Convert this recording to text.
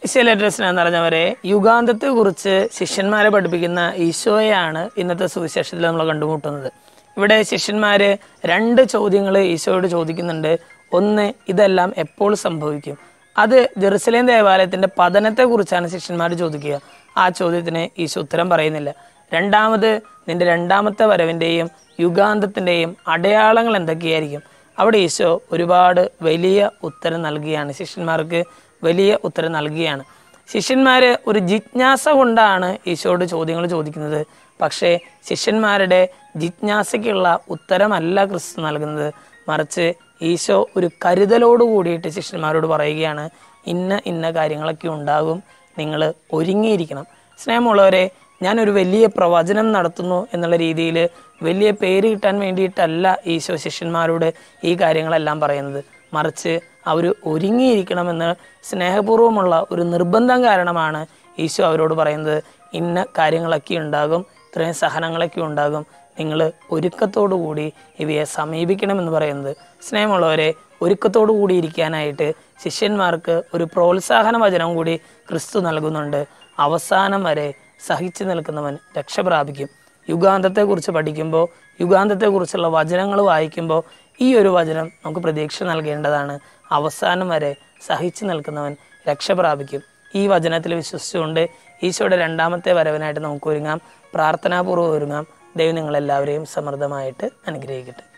ഈശോയിലേറ്റസ്ന എന്ന് പറഞ്ഞവരെ, യുഗാന്തത്തെ കുറിച്ച് ശിഷ്യന്മാരെ പഠിപ്പിക്കുന്ന ഈശോയാണ് ഇന്നത്തെ സുവിശേഷത്തിൽ നമ്മൾ കണ്ടുമുട്ടുന്നത്. ഇവിടെ ശിഷ്യന്മാർ 2 ചോദ്യങ്ങൾ ഈശോയോട് ചോദിക്കുന്നുണ്ട്. ഒന്ന്, ഇതെല്ലാം എപ്പോൾ സംഭവിക്കും? അത് ജെറുസലേം ദേവാലയത്തിൻ്റെ പതനത്തെക്കുറിച്ചാണ് ശിഷ്യന്മാർ ചോദിക്കുക. ആ ചോദ്യത്തിന് ഈശോ ഉത്തരം പറയുന്നില്ല. രണ്ടാമത്, നിന്റെ രണ്ടാമത്തെ വരവിൻ്റെയും യുഗാന്തത്തിൻ്റെയും അടയാളങ്ങൾ എന്തൊക്കെയായിരിക്കും? അവിടെ ഈശോ ഒരുപാട് വലിയ ഉത്തരം നൽകുകയാണ്, ശിഷ്യന്മാർക്ക് വലിയ ഉത്തരം നൽകുകയാണ്. ശിഷ്യന്മാർ ഒരു ജിജ്ഞാസ കൊണ്ടാണ് ഈശോയോട് ചോദ്യങ്ങൾ ചോദിക്കുന്നത്. പക്ഷേ ശിഷ്യന്മാരുടെ ജിജ്ഞാസയ്ക്കുള്ള ഉത്തരമല്ല ക്രിസ്തു നൽകുന്നത്, മറിച്ച് ഈശോ ഒരു കരുതലോട് കൂടിയിട്ട് ശിഷ്യന്മാരോട് പറയുകയാണ്, ഇന്ന കാര്യങ്ങളൊക്കെ ഉണ്ടാകും, നിങ്ങൾ ഒരുങ്ങിയിരിക്കണം. സ്നേഹമുള്ളവരെ, ഞാനൊരു വലിയ പ്രവചനം നടത്തുന്നു എന്നുള്ള രീതിയിൽ വലിയ പേര് കിട്ടാൻ വേണ്ടിയിട്ടല്ല ഈശോ ശിഷ്യന്മാരോട് ഈ കാര്യങ്ങളെല്ലാം പറയുന്നത്, മറിച്ച് അവർ ഒരുങ്ങിയിരിക്കണമെന്ന് സ്നേഹപൂർവ്വമുള്ള ഒരു നിർബന്ധം കാരണമാണ് ഈശോ അവരോട് പറയുന്നത്. ഇന്ന കാര്യങ്ങളൊക്കെ ഉണ്ടാകും, ഇത്രയും സഹനങ്ങളൊക്കെ ഉണ്ടാകും, നിങ്ങൾ ഒരുക്കത്തോടു കൂടി ഇവയെ സമീപിക്കണമെന്ന് പറയുന്നത്. സ്നേഹമുള്ളവരെ, ഒരുക്കത്തോടു കൂടി ഇരിക്കാനായിട്ട് ശിഷ്യന്മാർക്ക് ഒരു പ്രോത്സാഹന വചനം കൂടി ക്രിസ്തു നൽകുന്നുണ്ട്. അവസാനം വരെ സഹിച്ചു നിൽക്കുന്നവൻ രക്ഷ പ്രാപിക്കും. യുഗാന്തത്തെക്കുറിച്ച് പഠിക്കുമ്പോൾ, യുഗാന്തത്തെക്കുറിച്ചുള്ള വചനങ്ങൾ വായിക്കുമ്പോൾ ഈ ഒരു വചനം നമുക്ക് പ്രതീക്ഷ നൽകേണ്ടതാണ്. അവസാനം വരെ സഹിച്ചു നിൽക്കുന്നവൻ രക്ഷ പ്രാപിക്കും. ഈ വചനത്തിൽ വിശ്വസിച്ചുകൊണ്ട് ഈശോയുടെ രണ്ടാമത്തെ വരവിനായിട്ട് നമുക്ക് ഒരുങ്ങാം, പ്രാർത്ഥനാപൂർവ്വം ഒരുങ്ങാം. ദൈവം നിങ്ങളെല്ലാവരെയും സമൃദ്ധമായിട്ട് അനുഗ്രഹിക്കട്ടെ.